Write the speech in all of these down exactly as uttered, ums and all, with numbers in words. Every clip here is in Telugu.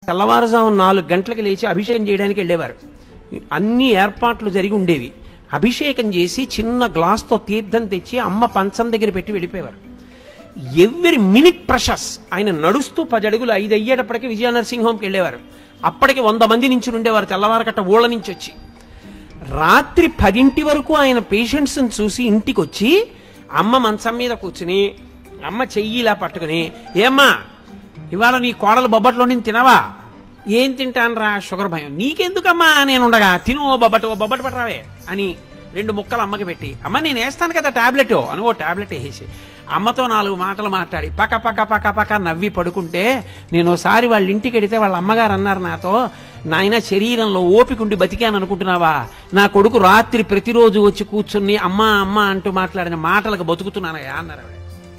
తెల్లవారుజాము నాలుగు గంటలకు లేచి అభిషేకం చేయడానికి వెళ్ళేవారు. అన్ని ఏర్పాట్లు జరిగి ఉండేవి. అభిషేకం చేసి చిన్న గ్లాస్తో తీర్థం తెచ్చి అమ్మ పంచం దగ్గర పెట్టి వెళ్ళిపోయేవారు. Every minute ప్రషస్. ఆయన నడుస్తూ పది అడుగులు ఐదు అయ్యేటప్పటికి విజయ నరసింహంకి వెళ్ళేవారు. అప్పటికి వంద మంది నుంచి ఉండేవారు తెల్లవారకట్ట ఊళ్ళ నుంచి వచ్చి. రాత్రి పదింటి వరకు ఆయన పేషెంట్స్ని చూసి ఇంటికి వచ్చి అమ్మ మంచం మీద కూర్చుని అమ్మ చెయ్యి ఇలా పట్టుకుని, ఏమ్మా ఇవాళ నీ కోడలు బొబ్బట్లో నేను తినవా? ఏం తింటాను రా, షుగర్ భయం. నీకెందుకమ్మా నేను ఉండగా, తిను ఓ బొబ్బట్, ఓ బొబ్బట్ పట్టరావే అని రెండు ముక్కలు అమ్మకి పెట్టి, అమ్మ నేను వేస్తాను కదా టాబ్లెట్ అని ఓ టాబ్లెట్ వేసేసి అమ్మతో నాలుగు మాటలు మాట్లాడి పక్క పక్క పక్క పక్క నవ్వి పడుకుంటే, నేను ఒకసారి వాళ్ళ ఇంటికి వెడితే వాళ్ళ అమ్మగారు అన్నారు నాతో, నాయన శరీరంలో ఓపికండి బతికాను అనుకుంటున్నావా? నా కొడుకు రాత్రి ప్రతిరోజు వచ్చి కూర్చుని అమ్మ అమ్మ అంటూ మాట్లాడిన మాటలకు బతుకుతున్నానయ్యా అన్నారు.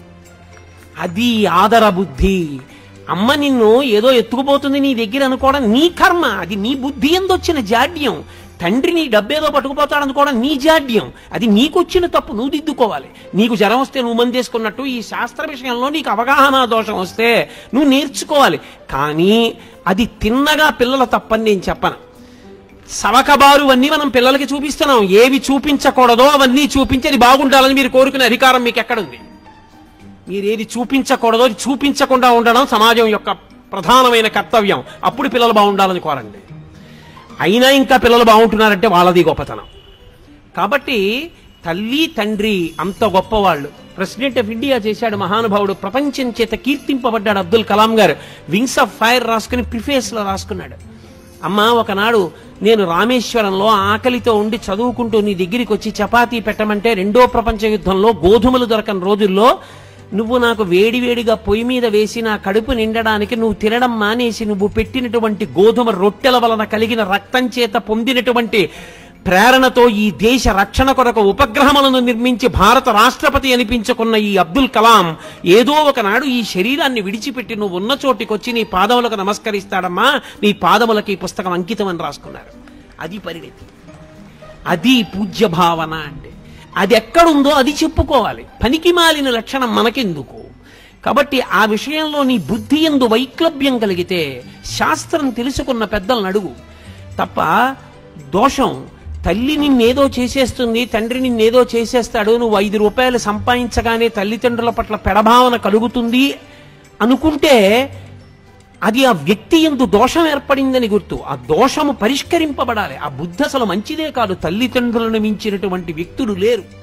అది ఆదర బుద్ధి. అమ్మ నిన్ను ఏదో ఎత్తుకుపోతుంది నీ దగ్గర అనుకోవడం నీ కర్మ, అది నీ బుద్ధి ఎందొచ్చిన జాడ్యం. తండ్రి నీ డబ్బేదో పట్టుకుపోతాడు అనుకోవడం నీ జాడ్యం, అది నీకొచ్చిన తప్పు, నువ్వు దిద్దుకోవాలి. నీకు జ్వరం వస్తే నువ్వు మందేసుకున్నట్టు ఈ శాస్త్ర విషయంలో నీకు అవగాహన దోషం వస్తే నువ్వు నేర్చుకోవాలి. కానీ అది తిన్నగా పిల్లల తప్పని నేను చెప్పను. సవకబారు అన్నీ మనం పిల్లలకి చూపిస్తున్నాం. ఏవి చూపించకూడదో అవన్నీ చూపించి అది బాగుండాలని మీరు కోరుకునే అధికారం మీకు ఎక్కడుంది? మీరేది చూపించకూడదో అది చూపించకుండా ఉండడం సమాజం యొక్క ప్రధానమైన కర్తవ్యం. అప్పుడు పిల్లలు బాగుండాలని కోరండి. అయినా ఇంకా పిల్లలు బాగుంటున్నారంటే వాళ్ళది గొప్పతనం. కాబట్టి తల్లి తండ్రి అంత గొప్పవాళ్ళు. ప్రెసిడెంట్ ఆఫ్ ఇండియా చేశాడు మహానుభావుడు, ప్రపంచం చేత కీర్తింపబడ్డాడు అబ్దుల్ కలాం గారు. వింగ్స్ ఆఫ్ ఫైర్ రాసుకుని ప్రిఫేస్లో రాసుకున్నాడు, అమ్మ ఒకనాడు నేను రామేశ్వరంలో ఆకలితో ఉండి చదువుకుంటూ నీ దగ్గరికి వచ్చి చపాతీ పెట్టమంటే రెండో ప్రపంచ యుద్ధంలో గోధుమలు దొరకని రోజుల్లో నువ్వు నాకు వేడివేడిగా పొయ్యి మీద వేసి నా కడుపు నిండడానికి నువ్వు తినడం మానేసి నువ్వు పెట్టినటువంటి గోధుమ రొట్టెల వలన కలిగిన రక్తం చేత పొందినటువంటి ప్రేరణతో ఈ దేశ రక్షణ కొరకు ఉపగ్రహములను నిర్మించి భారత రాష్ట్రపతి అనిపించుకున్న ఈ అబ్దుల్ కలాం ఏదో ఒకనాడు ఈ శరీరాన్ని విడిచిపెట్టి నువ్వు ఉన్న చోటికొచ్చి నీ పాదములకు నమస్కరిస్తాడమ్మా, నీ పాదములకు ఈ పుస్తకం అంకితం అని రాసుకున్నారు. అది పరిణతి, అది పూజ్య భావన అంటే. అది ఎక్కడుందో అది చెప్పుకోవాలి. పనికి మాలిన లక్షణం మనకెందుకు? కాబట్టి ఆ విషయంలో నీ బుద్ధి యందు వైక్లభ్యం కలిగితే శాస్త్రం తెలుసుకున్న పెద్దలను అడుగు తప్ప. దోషం, తల్లి నిన్నేదో చేసేస్తుంది, తండ్రి నిన్నేదో చేసేస్తాడు, నువ్వు ఐదు రూపాయలు సంపాదించగానే తల్లిదండ్రుల పట్ల పెడభావన కలుగుతుంది అనుకుంటే అది ఆ వ్యక్తి యందు దోషం ఏర్పడిందని గుర్తు. ఆ దోషము పరిష్కరింపబడాలి. ఆ బుద్ధి అసలు మంచిదే కాదు. తల్లిదండ్రులను మించినటువంటి వ్యక్తులు లేరు.